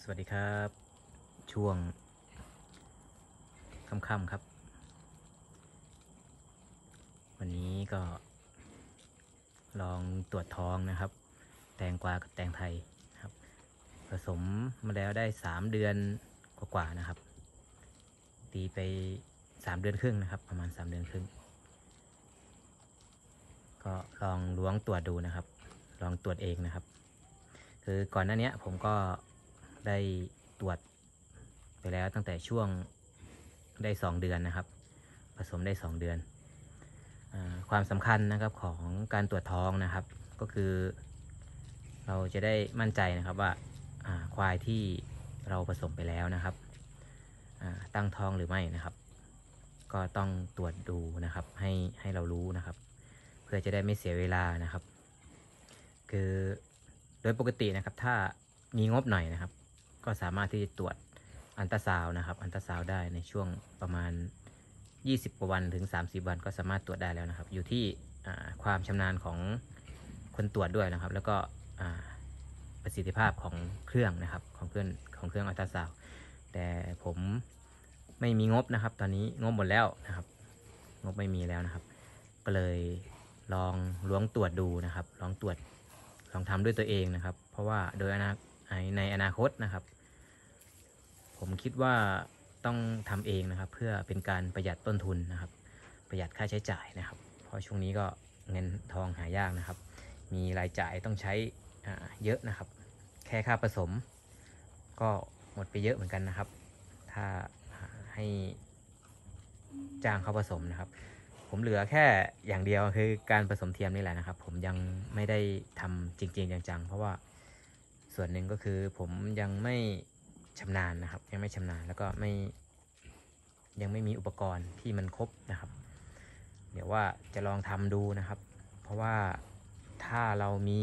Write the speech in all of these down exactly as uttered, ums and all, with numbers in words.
สวัสดีครับช่วงค่ำๆครับวันนี้ก็ลองตรวจท้องนะครับแตงกวากับแตงไทยนะครับผสมมาแล้วได้สามเดือนกว่าๆนะครับตีไปสามเดือนครึ่งนะครับประมาณสามเดือนครึ่งก็ลองล้วงตรวจดูนะครับลองตรวจเองนะครับคือก่อนหน้านี้ผมก็ได้ตรวจไปแล้วตั้งแต่ช่วงได้สองเดือนนะครับผสมได้สองเดือนความสำคัญนะครับของการตรวจท้องนะครับก็คือเราจะได้มั่นใจนะครับว่าควายที่เราผสมไปแล้วนะครับตั้งท้องหรือไม่นะครับก็ต้องตรวจดูนะครับให้ให้เรารู้นะครับเพื่อจะได้ไม่เสียเวลานะครับคือโดยปกตินะครับถ้ามีงบหน่อยนะครับก็สามารถที่จะตรวจอัลตราซาวน์นะครับอัลตราซาวน์ได้ในช่วงประมาณยี่สิบกว่าวันถึงสามสิบวันก็สามารถตรวจได้แล้วนะครับอยู่ที่ความชำนาญของคนตรวจด้วยนะครับแล้วก็ประสิทธิภาพของเครื่องนะครับของเครื่องของเครื่องอัลตราซาวด์แต่ผมไม่มีงบนะครับตอนนี้งบหมดแล้วนะครับงบไม่มีแล้วนะครับก็เลยลองล้วงตรวจดูนะครับลองตรวจลองทำด้วยตัวเองนะครับเพราะว่าโดยในอนาคตนะครับผมคิดว่าต้องทำเองนะครับเพื่อเป็นการประหยัดต้นทุนนะครับประหยัดค่าใช้จ่ายนะครับเพราะช่วงนี้ก็เงินทองหายากนะครับมีรายจ่ายต้องใช้เยอะนะครับแค่ค่าผสมก็หมดไปเยอะเหมือนกันนะครับถ้าให้จ้างเขาผสมนะครับผมเหลือแค่อย่างเดียวคือการผสมเทียมนี่แหละนะครับผมยังไม่ได้ทำจริงๆจังๆเพราะว่าส่วนหนึ่งก็คือผมยังไม่ชำนาญนะครับยังไม่ชำนาญแล้วก็ไม่ยังไม่มีอุปกรณ์ที่มันครบนะครับเดี๋ยวว่าจะลองทำดูนะครับเพราะว่าถ้าเรามี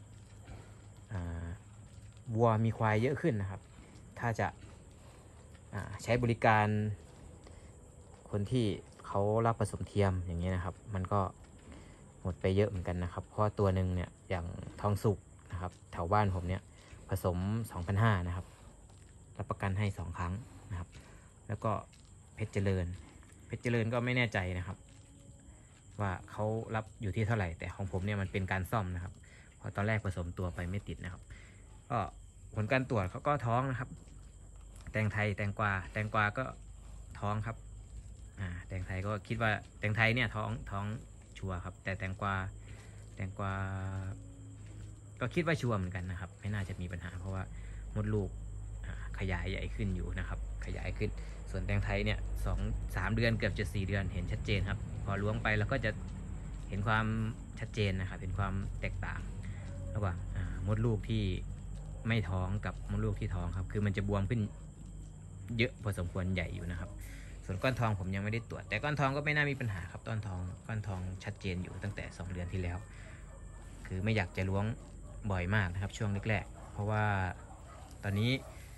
วัวมีควายเยอะขึ้นนะครับถ้าจะใช้บริการคนที่เขารับผสมเทียมอย่างนี้นะครับมันก็หมดไปเยอะเหมือนกันนะครับเพราะตัวหนึ่งเนี่ยอย่างทองสุกนะครับแถวบ้านผมเนี่ยผสม สองพันห้าร้อย นะครับรับประกันให้สองครั้งนะครับแล้วก็เพชรเจริญเพชรเจริญก็ไม่แน่ใจนะครับว่าเขารับอยู่ที่เท่าไหร่แต่ของผมเนี่ยมันเป็นการซ่อมนะครับเพราะตอนแรกผสมตัวไปไม่ติดนะครับก็ผลการตรวจเขาก็ท้องนะครับแตงไทยแตงกวาแตงกวาก็ท้องครับอ่าแตงไทยก็คิดว่าแตงไทยเนี่ยท้องท้องชัวร์ครับแต่แตงกวาแตงกวาก็คิดว่าชัวร์เหมือนกันนะครับไม่น่าจะมีปัญหาเพราะว่ามดลูกขยายใหญ่ขึ้นอยู่นะครับขยายขึ้นส่วนแตงไทยเนี่ยสองสามเดือนเกือบจะสี่เดือนเห็นชัดเจนครับพอล้วงไปแล้วก็จะเห็นความชัดเจนนะครับเห็นความแตกต่างระหว่างมดลูกที่ไม่ท้องกับมดลูกที่ท้องครับคือมันจะบวมขึ้นเยอะพอสมควรใหญ่อยู่นะครับส่วนก้อนทองผมยังไม่ได้ตรวจแต่ก้อนทองก็ไม่น่ามีปัญหาครับก้อนทองก้อนทองชัดเจนอยู่ตั้งแต่สองเดือนที่แล้วคือไม่อยากจะล้วงบ่อยมากนะครับช่วงแรกๆเพราะว่าตอนนี้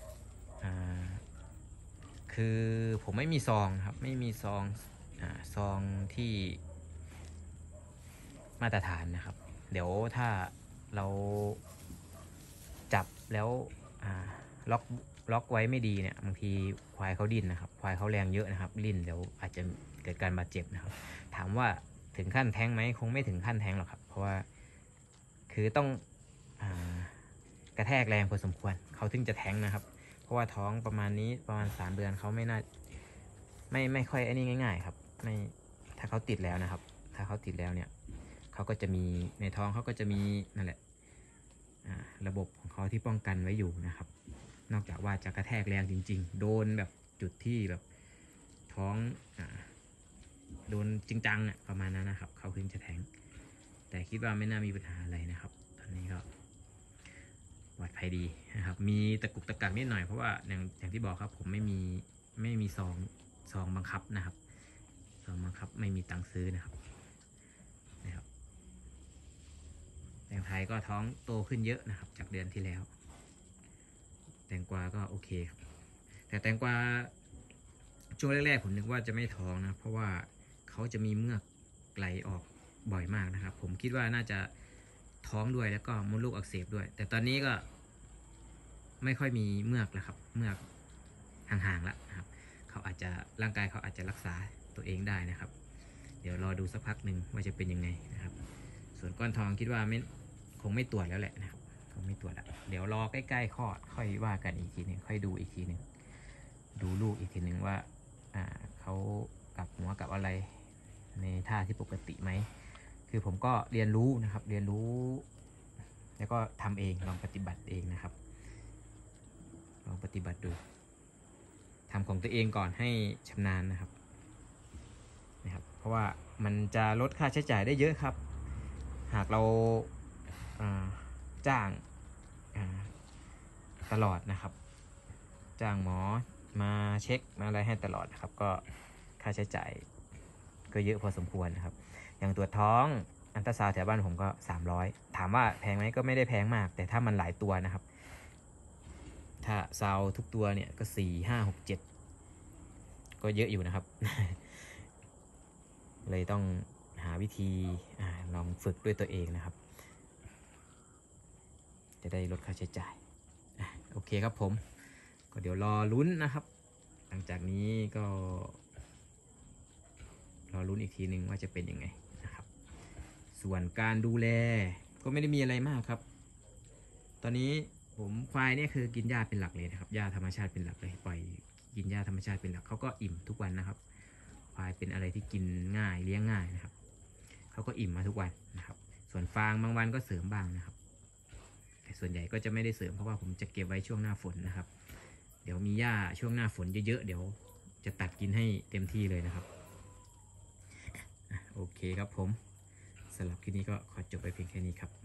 คือผมไม่มีซองครับไม่มีซองอ่าซองที่มาตรฐานนะครับเดี๋ยวถ้าเราจับแล้วล็อกล็อกไว้ไม่ดีเนี่ยบางทีควายเขาดิ้นนะครับควายเขาแรงเยอะนะครับดิ้นเดี๋ยวอาจจะเกิดการบาดเจ็บนะครับถามว่าถึงขั้นแท้งไหมคงไม่ถึงขั้นแท้งหรอกครับเพราะว่าคือต้องกระแทกแรงพอสมควรเขาถึงจะแท้งนะครับเพราะว่าท้องประมาณนี้ประมาณสามเดือนเขาไม่น่าไม่ไม่ค่อยไอ้นี่ง่ายๆครับไม่ถ้าเขาติดแล้วนะครับถ้าเขาติดแล้วเนี่ยเขาก็จะมีในท้องเขาก็จะมีนั่นแหละระบบของเขาที่ป้องกันไว้อยู่นะครับนอกจากว่าจะกระแทกแรงจริงๆโดนแบบจุดที่แบบท้องโดนจริงจังเนี่ยประมาณนั้นนะครับเขาถึงจะแทงแต่คิดว่าไม่น่ามีปัญหาอะไรนะครับตอนนี้ก็ปลอดภัยดีนะครับมีตะกุกตะกักนิดหน่อยเพราะว่าอย่างอย่างที่บอกครับผมไม่มีไม่มีซองซองบังคับนะครับซองบังคับไม่มีตังค์ซื้อนะครับนะครับแตงไทยก็ท้องโตขึ้นเยอะนะครับจากเดือนที่แล้วแตงกวาก็โอเคครับแต่แตงกวาช่วงแรกๆผมนึกว่าจะไม่ท้องนะเพราะว่าเขาจะมีเมือกไหลออกบ่อยมากนะครับผมคิดว่าน่าจะท้องด้วยแล้วก็มดลูกอักเสบด้วยแต่ตอนนี้ก็ไม่ค่อยมีเมือกแล้วครับเมือกห่างๆแล้วนะครับเขาอาจจะร่างกายเขาอาจจะรักษาตัวเองได้นะครับเดี๋ยวรอดูสักพักหนึ่งว่าจะเป็นยังไงนะครับส่วนก้อนทองคิดว่าไม่คงไม่ตรวจแล้วแหละนะครับคงไม่ตรวจแล้วเดี๋ยวรอใกล้ๆคลอดค่อยว่ากันอีกทีหนึ่งค่อยดูอีกทีหนึ่งดูลูกอีกทีหนึ่งว่าอ่าเขากลับหัวกับอะไรในท่าที่ปกติไหมคือผมก็เรียนรู้นะครับเรียนรู้แล้วก็ทำเองลองปฏิบัติเองนะครับลองปฏิบัติดูทำของตัวเองก่อนให้ชำนาญนะครับนะครับเพราะว่ามันจะลดค่าใช้จ่ายได้เยอะครับหากเราจ้างตลอดนะครับจ้างหมอมาเช็คมาอะไรให้ตลอดนะครับก็ค่าใช้จ่ายก็เยอะพอสมควรนะครับอย่างตรวจท้องอัลตราซาวด์แถวบ้านผมก็สามร้อยถามว่าแพงไหมก็ไม่ได้แพงมากแต่ถ้ามันหลายตัวนะครับถ้าซาวทุกตัวเนี่ยก็สี่ห้าหกเจ็ดก็เยอะอยู่นะครับ เลยต้องหาวิธีอลองฝึกด้วยตัวเองนะครับจะได้ลดค่าใช้จ่ายโอเคครับผมก็เดี๋ยวรอลุ้นนะครับหลังจากนี้ก็รอลุ้นอีกทีหนึ่งว่าจะเป็นยังไงนะครับส่วนการดูแลก็ไม่ได้มีอะไรมากครับตอนนี้ผมควายเนี่ยคือกินหญ้าเป็นหลักเลยนะครับหญ้าธรรมชาติเป็นหลักเลยปล่อยกินหญ้าธรรมชาติเป็นหลักเขาก็อิ่มทุกวันนะครับควายเป็นอะไรที่กินง่ายเลี้ยงง่ายนะครับเขาก็อิ่มมาทุกวันนะครับส่วนฟางบางวันก็เสริมบ้างนะครับแต่ส่วนใหญ่ก็จะไม่ได้เสริมเพราะว่าผมจะเก็บไว้ช่วงหน้าฝนนะครับเดี๋ยวมีหญ้าช่วงหน้าฝนเยอะๆเดี๋ยวจะตัดกินให้เต็มที่เลยนะครับโอเคครับผมสำหรับคลิปนี้ก็ขอจบไปเพียงแค่นี้ครับ